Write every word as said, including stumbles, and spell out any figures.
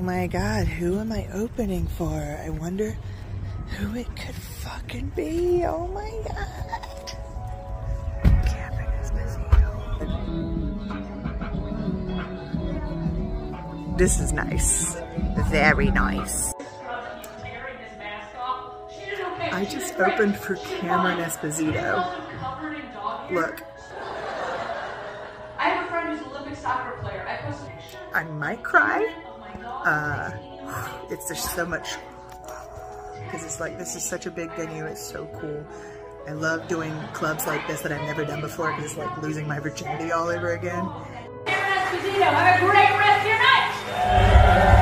my God, who am I opening for? I wonder who it could fucking be. Oh my God. Cameron Esposito. This is nice. Very nice. I just opened for Cameron Esposito. Look. I have a friend who's an Olympic soccer player. I posted. I might cry. Uh, it's just so much, because it's like, this is such a big venue. It's so cool. I love doing clubs like this that I've never done before, because it's like losing my virginity all over again. Cameron Esposito, have a great rest of your night.